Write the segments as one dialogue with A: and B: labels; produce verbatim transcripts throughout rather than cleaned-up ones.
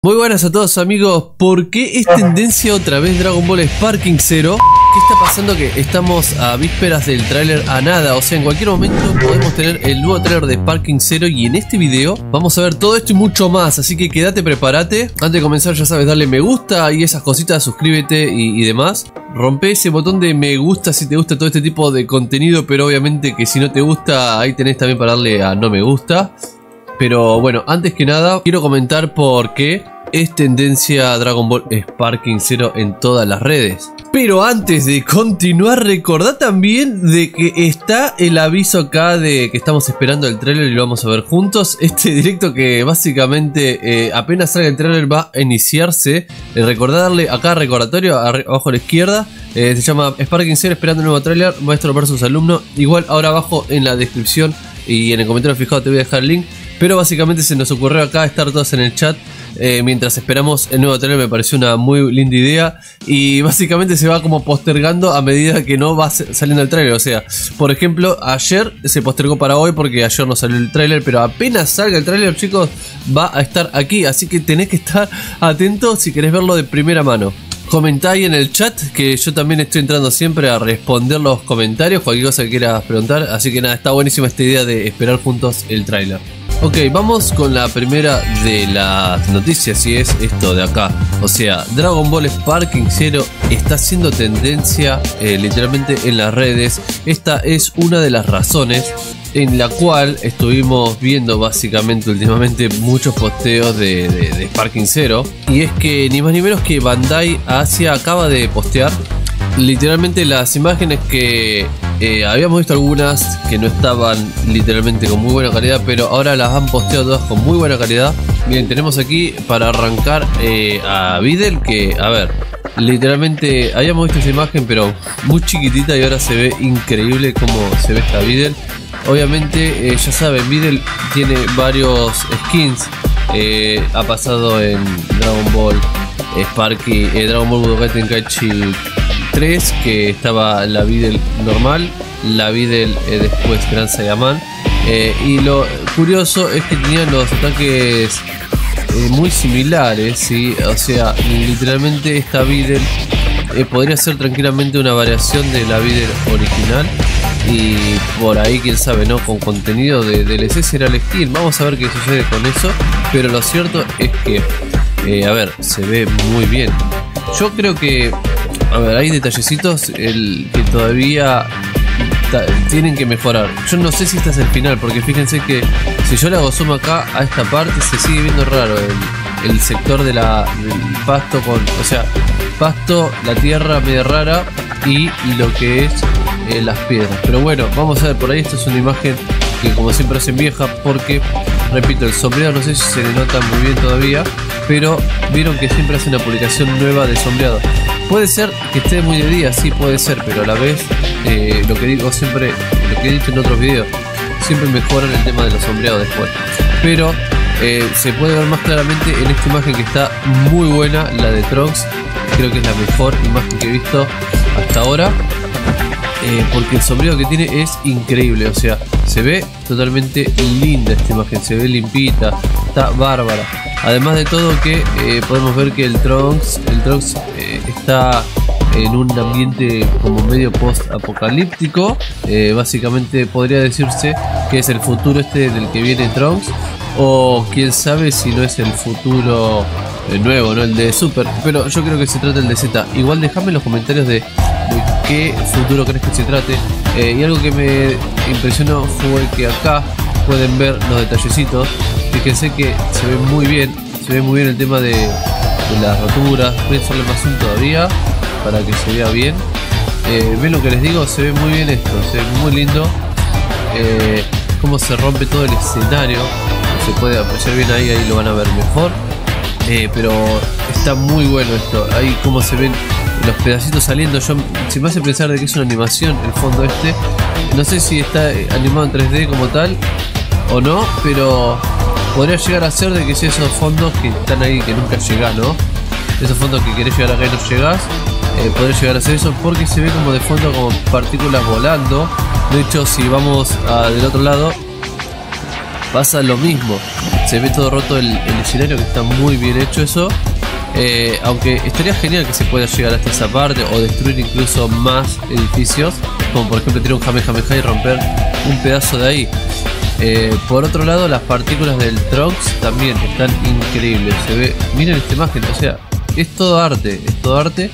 A: Muy buenas a todos amigos. ¿Por qué es tendencia otra vez Dragon Ball Sparking Zero? ¿Qué está pasando? Que estamos a vísperas del tráiler a nada. O sea, en cualquier momento podemos tener el nuevo tráiler de Sparking Zero. Y en este video vamos a ver todo esto y mucho más. Así que quédate, prepárate. Antes de comenzar ya sabes, darle me gusta y esas cositas, suscríbete y, y demás. Rompe ese botón de me gusta si te gusta todo este tipo de contenido. Pero obviamente que si no te gusta, ahí tenés también para darle a no me gusta. Pero bueno, antes que nada quiero comentar por qué es tendencia Dragon Ball Sparking Zero en todas las redes. Pero antes de continuar, recordá también de que está el aviso acá de que estamos esperando el tráiler y lo vamos a ver juntos. Este directo que básicamente eh, apenas salga el tráiler va a iniciarse. Eh, recordá darle acá recordatorio abajo a la izquierda. Eh, se llama Sparking Zero esperando el nuevo tráiler, maestro versus alumno. Igual ahora abajo en la descripción y en el comentario fijado te voy a dejar el link. Pero básicamente se nos ocurrió acá estar todos en el chat eh, mientras esperamos el nuevo trailer. Me pareció una muy linda idea. Y básicamente se va como postergando a medida que no va saliendo el trailer. O sea, por ejemplo, ayer se postergó para hoy porque ayer no salió el trailer. Pero apenas salga el trailer, chicos, va a estar aquí. Así que tenés que estar atentos si querés verlo de primera mano. Comentá ahí en el chat, que yo también estoy entrando siempre a responder los comentarios, cualquier cosa que quieras preguntar. Así que nada, está buenísima esta idea de esperar juntos el tráiler. Ok, vamos con la primera de las noticias y es esto de acá. O sea, Dragon Ball Sparking Zero está haciendo tendencia eh, literalmente en las redes. Esta es una de las razones en la cual estuvimos viendo básicamente últimamente muchos posteos de, de, de Sparking Zero. Y es que ni más ni menos que Bandai Asia acaba de postear literalmente las imágenes que eh, habíamos visto, algunas que no estaban literalmente con muy buena calidad, pero ahora las han posteado todas con muy buena calidad. Miren, tenemos aquí para arrancar eh, a Videl, que a ver, literalmente habíamos visto esa imagen pero muy chiquitita y ahora se ve increíble cómo se ve esta Videl. Obviamente eh, ya saben, Videl tiene varios skins. Eh, ha pasado en Dragon Ball Sparky, eh, Dragon Ball Budokai Tenkaichi tres, que estaba la Videl normal, la Videl eh, después Gran Saiyaman, eh, y lo curioso es que tenían los ataques eh, muy similares, ¿sí? O sea, literalmente esta Videl eh, podría ser tranquilamente una variación de la Videl original. Y por ahí, quién sabe, ¿no? Con contenido de D L C será el skin. Vamos a ver qué sucede con eso. Pero lo cierto es que, eh, a ver, se ve muy bien. Yo creo que, a ver, hay detallecitos el, que todavía ta, tienen que mejorar. Yo no sé si este es el final, porque fíjense que si yo le hago zoom acá a esta parte, se sigue viendo raro el, el sector de la, del pasto con, o sea, pasto, la tierra media rara y lo que es eh, las piedras. Pero bueno, vamos a ver por ahí. Esta es una imagen que como siempre hacen vieja, porque repito, el sombreado no sé si se le nota muy bien todavía, pero vieron que siempre hace una publicación nueva de sombreado. Puede ser que esté muy de día, sí puede ser, pero a la vez eh, lo que digo siempre, lo que he dicho en otros videos, siempre mejoran el tema de los sombreados después. Pero eh, se puede ver más claramente en esta imagen que está muy buena, la de Trunks. Creo que es la mejor imagen que he visto hasta ahora, eh, porque el sombreado que tiene es increíble. O sea, se ve totalmente linda esta imagen, se ve limpita, está bárbara. Además de todo que eh, podemos ver que el Trunks, el Trunks eh, está en un ambiente como medio post apocalíptico. Eh, básicamente podría decirse que es el futuro este del que viene Trunks, o quién sabe si no es el futuro eh, nuevo, no el de Super, pero yo creo que se trata el de Z. Igual déjame en los comentarios de, de qué futuro crees que se trate. Eh, y algo que me impresionó fue que acá pueden ver los detallecitos. Fíjense que se ve muy bien, se ve muy bien el tema de, de las roturas. Voy a hacerle más zoom todavía para que se vea bien. Eh, ven lo que les digo, se ve muy bien esto, se ve muy lindo. Eh, cómo se rompe todo el escenario, se puede apreciar bien ahí, ahí lo van a ver mejor. Eh, pero está muy bueno esto, ahí como se ven los pedacitos saliendo. Yo, se me hace pensar de que es una animación el fondo este. No sé si está animado en tres D como tal o no, pero podría llegar a ser de que sea esos fondos que están ahí que nunca llegás, ¿no? Esos fondos que querés llegar acá y no llegás. Eh, podría llegar a ser eso, porque se ve como de fondo como partículas volando. De hecho, si vamos a, del otro lado, pasa lo mismo. Se ve todo roto el, el escenario, que está muy bien hecho eso. Eh, aunque estaría genial que se pueda llegar hasta esa parte o destruir incluso más edificios, como por ejemplo tirar un Kamehameha y romper un pedazo de ahí. Eh, por otro lado, las partículas del Trunks también están increíbles. Se ve, miren esta imagen, o sea, es todo arte, es todo arte.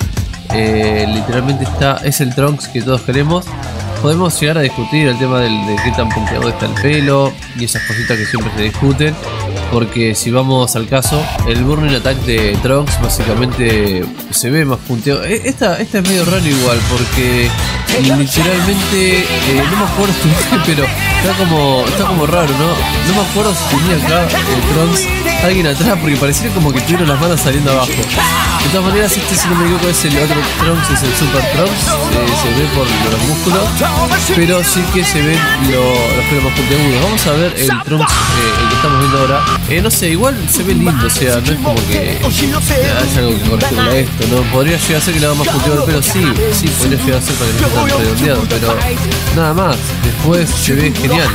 A: Eh, literalmente está, es el Trunks que todos queremos. Podemos llegar a discutir el tema del, de qué tan punteado está el pelo y esas cositas que siempre se discuten, porque si vamos al caso, el Burning Attack de Trunks básicamente se ve más punteado. Esta, esta es medio raro igual, porque literalmente eh, no me acuerdo pero está como, está como raro, ¿no? No me acuerdo si tenía acá el Trunks alguien atrás, porque pareciera como que tuvieron las manos saliendo abajo. De todas maneras, este, si no me equivoco, es el otro Trunks, es el Super Trunks, eh, se ve por los músculos, pero sí que se ven lo, los pelos más puntiagudos. Vamos a ver el Trunks, eh, el que estamos viendo ahora. Eh, no sé, igual se ve lindo, o sea, no es como que haya algo que corregirle a esto, ¿no? Podría llegar a ser que le haga más punteado el pelo, sí, sí, podría llegar a ser para que no esté tan redondeado, pero nada más, después se ve genial.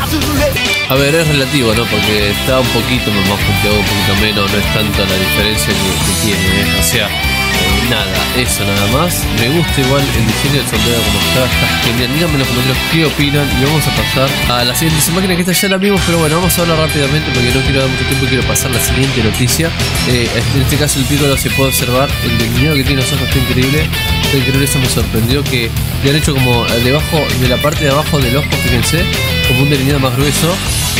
A: A ver, es relativo, ¿no? Porque está un poquito más punteado, un poquito menos, no es tanto la diferencia que, que tiene, ¿eh? O sea, eh, nada, eso nada más. Me gusta igual el diseño del sombrero como está, está genial. Díganme en los comentarios qué opinan y vamos a pasar a las siguientes imágenes, que esta ya la vimos, pero bueno, vamos a hablar rápidamente porque no quiero dar mucho tiempo y quiero pasar a la siguiente noticia. Eh, en este caso el Piccolo se puede observar, el delineado que tiene los ojos está increíble. Está increíble, eso me sorprendió, que le han hecho como debajo de la parte de abajo del ojo, fíjense, como un delineado más grueso.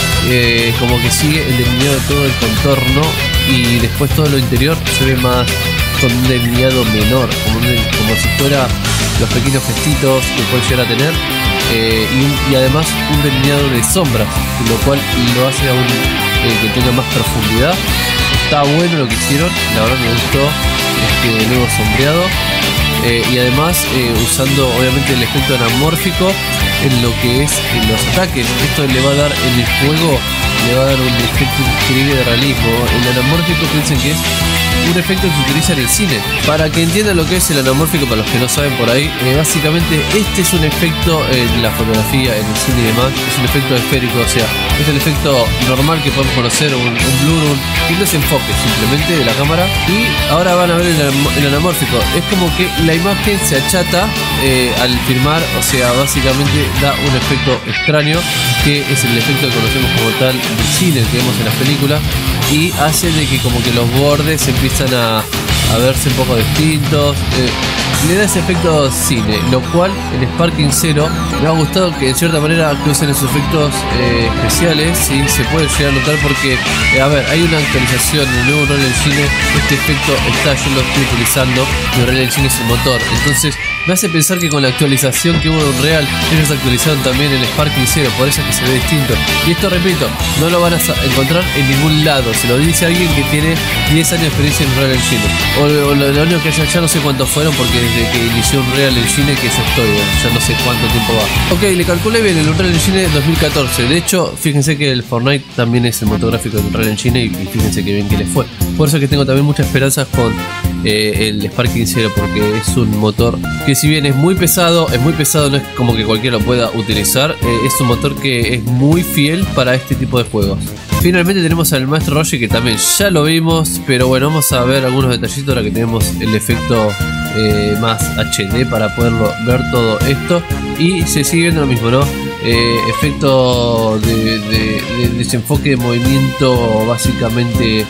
A: Eh, como que sigue el delineado de todo el contorno y después todo lo interior se ve más con un delineado menor, como, un, como si fuera los pequeños gestitos que puede llegar a tener, eh, y, un, y además un delineado de sombras, lo cual lo hace aún eh, que tenga más profundidad. Está bueno lo que hicieron, la verdad me gustó este nuevo sombreado, eh, y además eh, usando obviamente el efecto anamórfico en lo que es en los ataques. Esto le va a dar en el juego, le va a dar un efecto increíble de realismo. El anamórfico, piensen que es un efecto que se utiliza en el cine. Para que entiendan lo que es el anamórfico, para los que no saben por ahí, eh, básicamente este es un efecto en la fotografía, en el cine y demás, es un efecto esférico, o sea, es el efecto normal que podemos conocer, un, un blur, un, y no es enfoque simplemente de la cámara. Y ahora van a ver el, el anamórfico, es como que la imagen se achata eh, al filmar, o sea, básicamente da un efecto extraño, que es el efecto que conocemos como tal del cine, que vemos en las películas, y hace de que como que los bordes empiezan a, a verse un poco distintos. Eh, le da ese efecto cine, lo cual en Sparking Zero me ha gustado que en cierta manera que usen esos efectos eh, especiales, y se puede llegar a notar porque, eh, a ver, hay una actualización en el nuevo Unreal Engine, este efecto está, yo lo estoy utilizando, el Unreal Engine es el motor, entonces me hace pensar que con la actualización que hubo de Unreal, ellos actualizaron también el Sparking Zero, por eso es que se ve distinto. Y esto, repito, no lo van a encontrar en ningún lado, se lo dice alguien que tiene diez años de experiencia en Unreal Engine, o, o lo, lo único que ya, ya no sé cuántos fueron, porque desde que inició Unreal Engine que yo estoy, ya no sé cuánto tiempo va. Ok, le calculé bien, el Unreal Engine dos mil catorce, de hecho, fíjense que el Fortnite también es el motor gráfico de Unreal Engine, y, y fíjense que bien que les fue. Por eso es que tengo también muchas esperanzas con eh, el Sparking Zero, porque es un motor que, si bien es muy pesado, es muy pesado, no es como que cualquiera lo pueda utilizar, eh, es un motor que es muy fiel para este tipo de juegos. Finalmente tenemos al maestro Roshi, que también ya lo vimos, pero bueno, vamos a ver algunos detallitos ahora que tenemos el efecto eh, más H D para poderlo ver todo esto, y se sigue viendo lo mismo, ¿no? Eh, efecto de, de, de desenfoque de movimiento, básicamente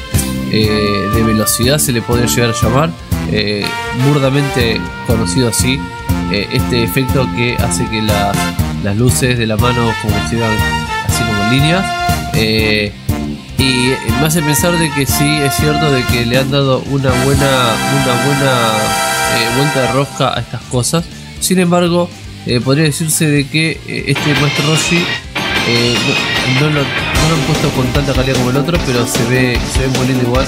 A: eh, de velocidad se le podría llegar a llamar, eh, burdamente conocido así, eh, este efecto que hace que la, las luces de la mano como que sigan así como líneas, eh, y me hace pensar de que sí, es cierto de que le han dado una buena una buena eh, vuelta de rosca a estas cosas. Sin embargo, eh, podría decirse de que eh, este maestro Roshi eh, no, no, lo, no lo han puesto con tanta calidad como el otro, pero se ve se ve muy lindo igual.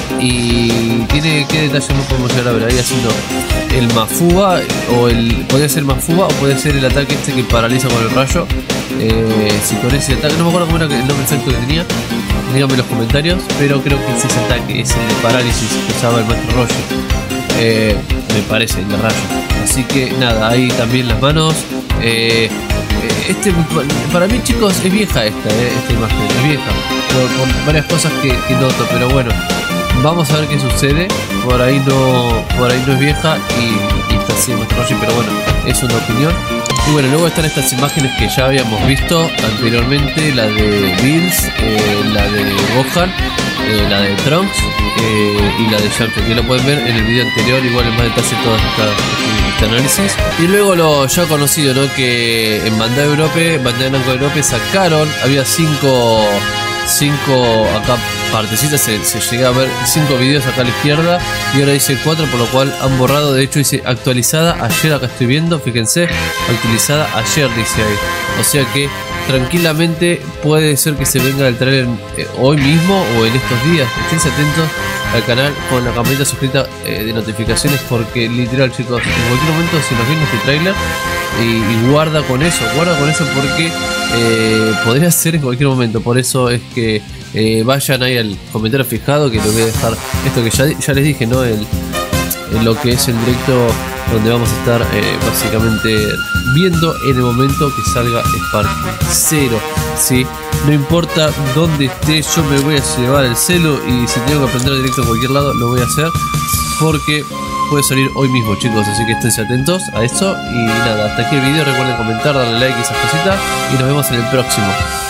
A: Y tiene, qué detalle más podemos llegar a ver ahí haciendo el Mafuba, o el podría ser Mafuba, o puede ser el ataque este que paraliza con el rayo. Eh, si con ese ataque, no me acuerdo cómo era el nombre exacto que tenía, díganme en los comentarios, pero creo que es ese ataque, es el de parálisis que usaba el maestro Roshi, eh, me parece, el de rayo. Así que nada, ahí también las manos. eh, este, para mí, chicos, es vieja esta, eh, esta imagen, es vieja. por, por varias cosas que, que noto, pero bueno, vamos a ver qué sucede. Por ahí no, por ahí no es vieja y, y está así de Master Roshi, pero bueno, es una opinión. Y bueno, luego están estas imágenes que ya habíamos visto anteriormente, la de Bills, eh, la de Gohan, eh, la de Trunks eh, y la de Yamcha, que lo pueden ver en el video anterior, igual en más detalle todo esta, este análisis. Y luego lo ya conocido, ¿no? Que en Bandai Europe, Bandai Namco Europe sacaron, había cinco, cinco acá partecitas, se, se llega a ver cinco videos acá a la izquierda y ahora dice cuatro, por lo cual han borrado. De hecho dice actualizada ayer, acá estoy viendo, fíjense, actualizada ayer dice ahí, o sea que tranquilamente puede ser que se venga el trailer eh, hoy mismo o en estos días. Estén atentos al canal con la campanita suscrita eh, de notificaciones, porque literal, chicos, en cualquier momento se nos viene este trailer y, y guarda con eso, guarda con eso porque eh, podría ser en cualquier momento. Por eso es que eh, vayan ahí al comentario fijado, que les voy a dejar esto que ya, ya les dije, ¿no? El, el, lo que es el directo donde vamos a estar eh, básicamente viendo en el momento que salga Sparking Zero, ¿sí? No importa dónde esté, yo me voy a llevar el celu y si tengo que aprender directo en cualquier lado lo voy a hacer, porque puede salir hoy mismo, chicos, así que esténse atentos a eso. Y nada, hasta aquí el video, recuerden comentar, darle like y esas cositas y nos vemos en el próximo.